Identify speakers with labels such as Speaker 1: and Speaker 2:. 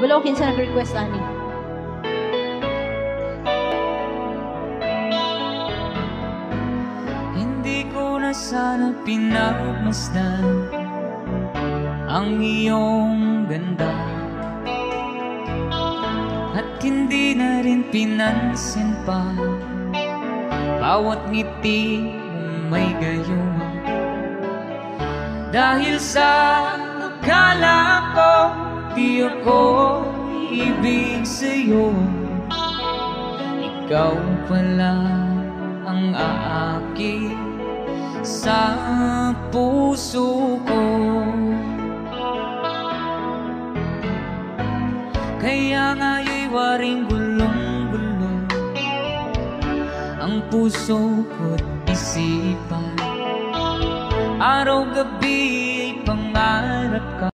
Speaker 1: Kabalo kinsa nag-request ani.
Speaker 2: Hindi ko na sana pinagmasdan ang iyong ganda, at hindi na rin pinansin pa bawat ngiti mong may gayuma. Dahil sa akala ko di ako ibig sa'yo, ikaw pala ang aakit sa puso ko. Kaya nga'y waring gulong-gulong ang puso ko't isipan. Araw-gabi ay pangarap ka.